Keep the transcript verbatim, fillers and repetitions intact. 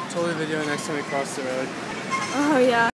totally video next time we cross the road. Oh yeah.